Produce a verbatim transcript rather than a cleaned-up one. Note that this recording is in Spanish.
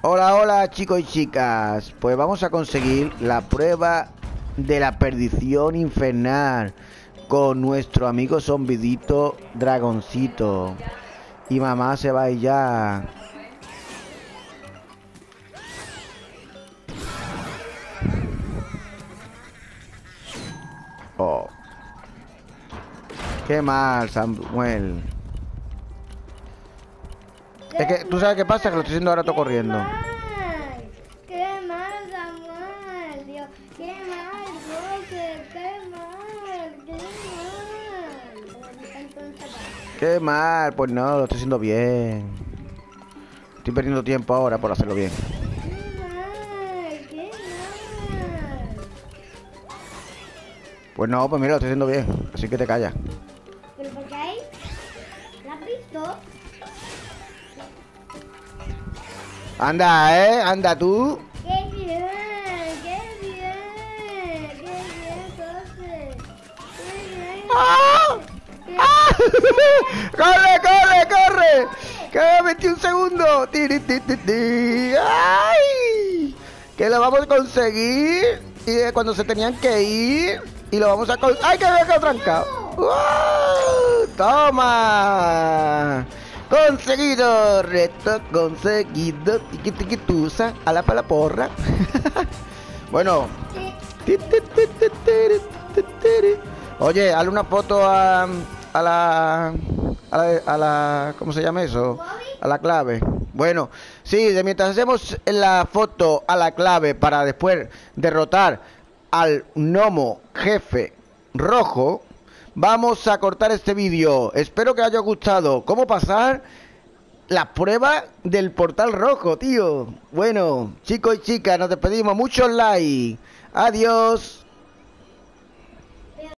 Hola, hola chicos y chicas. Pues vamos a conseguir la prueba de la perdición infernal con nuestro amigo zombidito Dragoncito. Y mamá se va a ir ya. Oh. Qué mal, Samuel. Es que, ¿tú sabes qué pasa? Que lo estoy haciendo ahora todo corriendo. Mal, ¡qué mal, Samuel! Dios, ¡qué mal, José! ¡Qué mal! ¡Qué mal! Entonces, Qué mal, pues no, lo estoy haciendo bien. Estoy perdiendo tiempo ahora por hacerlo bien. ¡qué mal! ¡Qué mal! Pues no, pues mira, lo estoy haciendo bien. Así que te callas. ¿Pero por qué hay? ¿La has visto? Anda, ¿eh? Anda tú. ¡Qué bien! ¡Qué bien! ¡Qué bien, José! ¡Qué bien! ¡Ah! ¡Qué ¡Ah! ¡Corre, corre, corre! ¡Queda veintiún segundos! ¡Tiri, ti, ti, ti! ¡Ay! Que lo vamos a conseguir. Y eh, cuando se tenían que ir. Y lo vamos a conseguir. ¡Ay, que me he quedado trancado! ¡Wow! ¡Toma! Conseguido, reto conseguido. Tiki tiki tusa, a la pala porra. Bueno. Ti, ti, ti, ti, ti, ti, ti. Oye, hazle una foto a, a la, a la a la ¿cómo se llama eso? A la clave. Bueno, sí, de mientras hacemos la foto a la clave para después derrotar al gnomo jefe rojo, vamos a cortar este vídeo. Espero que os haya gustado. ¿Cómo pasar la prueba del portal rojo, tío? Bueno, chicos y chicas, nos despedimos. Muchos likes. Adiós.